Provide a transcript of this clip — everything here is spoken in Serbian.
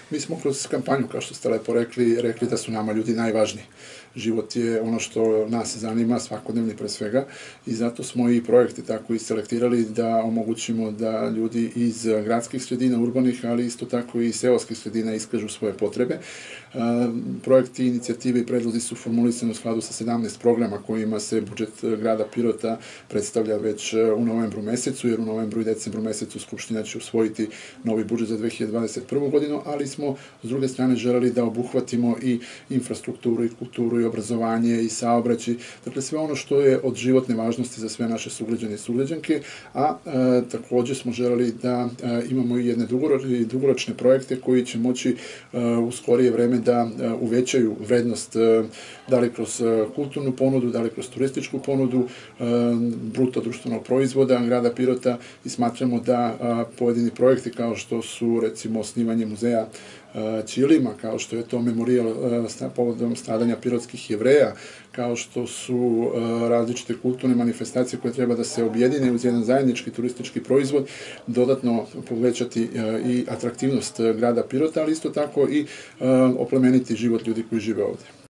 Mi smo kroz kampanju, kao što ste lepo rekli da su nama ljudi najvažniji. Život je ono što nas zanima, svakodnevni pre svega, i zato smo i projekte tako i selektirali da omogućimo da ljudi iz gradskih sredina, urbanih, ali isto tako i seoskih sredina iskažu svoje potrebe. Projekti, inicijative i predlozi su formulisani u skladu sa 17 programa kojima se budžet grada Pirota predstavlja već u novembru mesecu, jer u novembru i decembru mesecu Skupština će usvojiti novi budžet za 2021. godinu, ali smo s druge strane želeli da obuhvatimo i infrastrukturu i kulturu i obrazovanje i saobraćaj, dakle sve ono što je od životne važnosti za sve naše sugrađane i sugrađanke, a takođe smo želeli da imamo i jedne dugoročne projekte koji će moći u skorije vreme da uvećaju vrednost, da li kroz kulturnu ponudu, da li kroz turističku ponudu, bruto društvenog proizvoda grada Pirota, i smatramo da pojedini projekti kao što su recimo osnivanje muzeja Ćilima, kao što je to memorijal povodom stradanja pirotskih Jevreja, kao što su različite kulturne manifestacije koje treba da se objedine uz jedan zajednički turistički proizvod, dodatno povećati i atraktivnost grada Pirota, ali isto tako i oplemeniti život ljudi koji žive ovde.